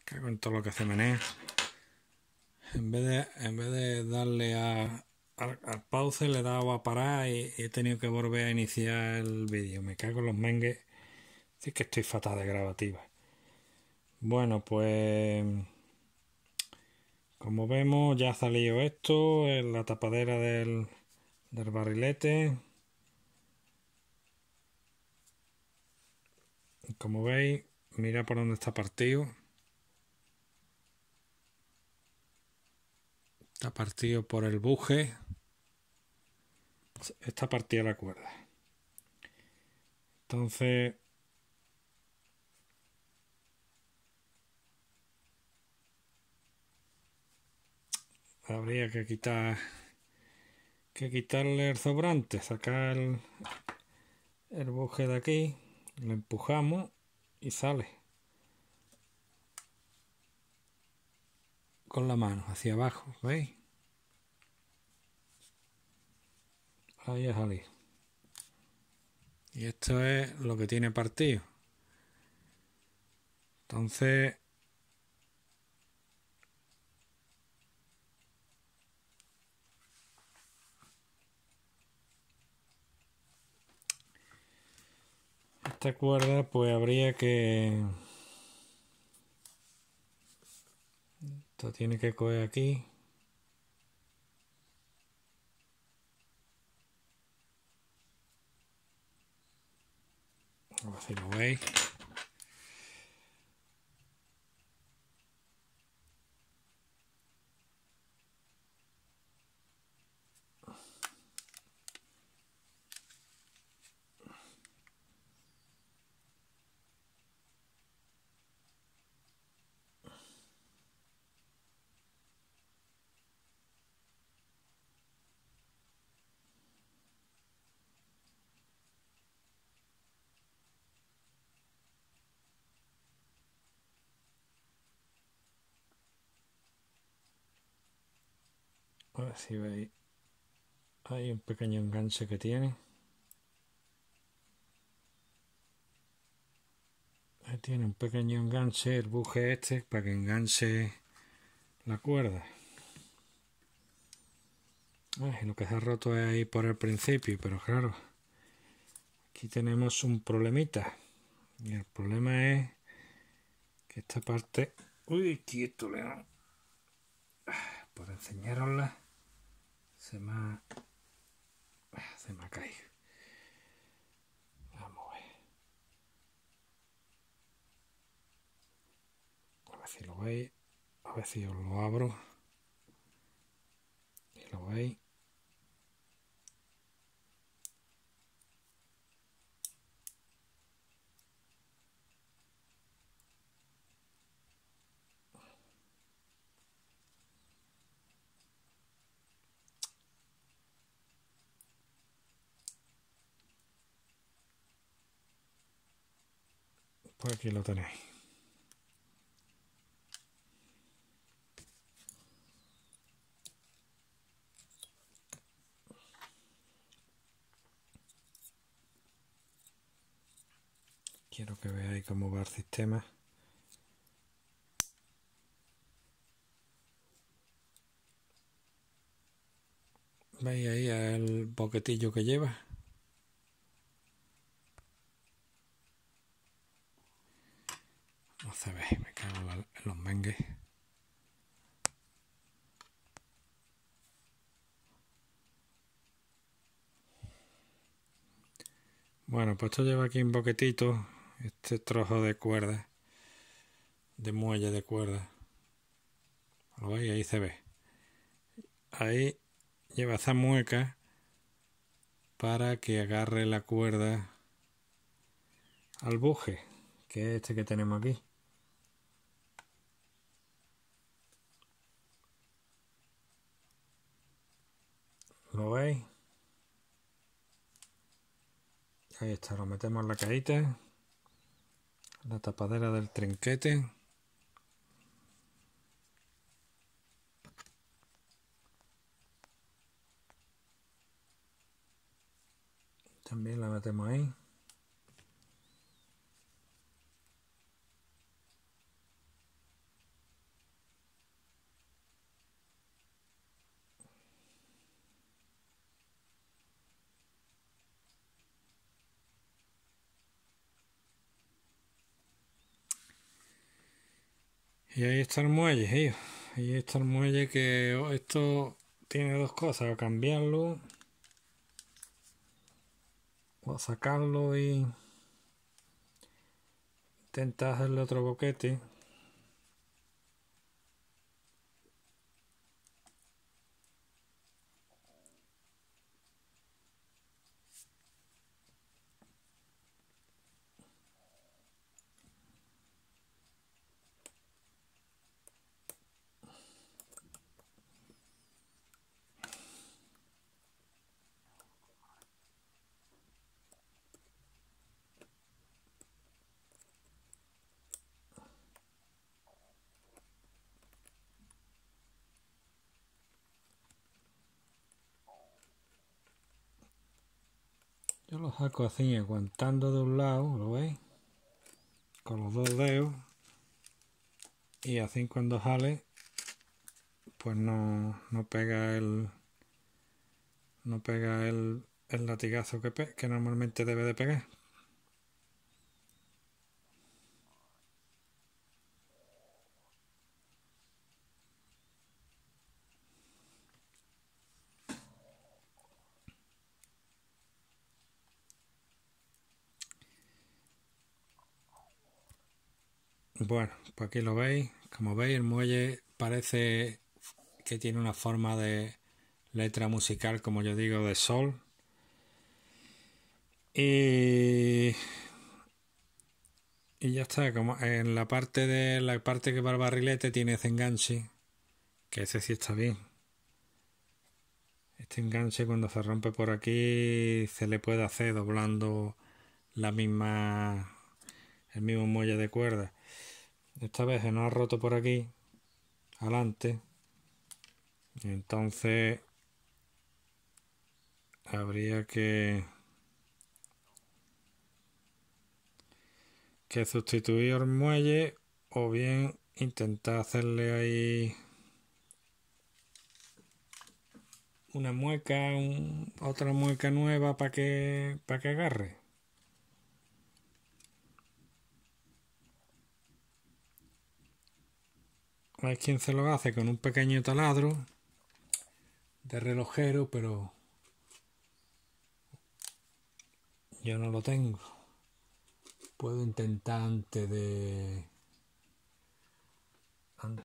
Cago en todo lo que se menea. En vez de darle al pause, le he dado a parar y he tenido que volver a iniciar el vídeo. Me cago en los mengues. Sí que estoy fatal de grabativa. Bueno, pues como vemos ya ha salido esto en la tapadera del barrilete. Como veis, mira por dónde está partido. Está partido por el buje. Está partida la cuerda. Entonces habría que quitarle el sobrante, sacar el buje de aquí, lo empujamos y sale con la mano hacia abajo, ¿veis? Ahí ha salido. Y esto es lo que tiene partido. Entonces esta cuerda pues habría que... Esto tiene que coger aquí. A ver si lo veis. A ver si veis. Hay un pequeño enganche que tiene. Tiene un pequeño enganche, el buje este, para que enganche la cuerda. Lo que se ha roto es ahí por el principio, pero claro, aquí tenemos un problemita. Y el problema es que esta parte... Uy, quieto, León. Por enseñarosla, se me ha caído. Vamos a ver. A ver si lo veis. A ver si os lo abro. Y lo veis. Pues aquí lo tenéis. Quiero que veáis cómo va el sistema. ¿Veis ahí el boquetillo que lleva? No se ve, me cago en los mengues. Bueno, pues esto lleva aquí un boquetito, este trozo de cuerda, de muelle de cuerda. ¿Lo veis? Ahí se ve. Ahí lleva esa mueca para que agarre la cuerda al buje, que es este que tenemos aquí. ¿Lo veis? Ahí está, lo metemos en la cajita, la tapadera del trinquete. También la metemos ahí. Y ahí está el muelle, tío. Ahí está el muelle que esto tiene dos cosas, o cambiarlo o sacarlo y intentar hacerle otro boquete. Yo lo saco así, aguantando de un lado, ¿lo veis? Con los dos dedos. Y así cuando jale, pues no pega el latigazo que normalmente debe de pegar. Bueno, pues aquí lo veis. Como veis, el muelle parece que tiene una forma de letra musical, como yo digo, de sol. Y ya está. Como en la parte que va al barrilete tiene ese enganche, que ese sí está bien. Este enganche cuando se rompe por aquí se le puede hacer doblando el mismo muelle de cuerda. Esta vez se nos ha roto por aquí adelante, entonces habría que sustituir el muelle o bien intentar hacerle ahí una mueca, otra mueca nueva para que agarre. Hay quien se lo hace con un pequeño taladro de relojero, pero yo no lo tengo. Puedo intentar antes de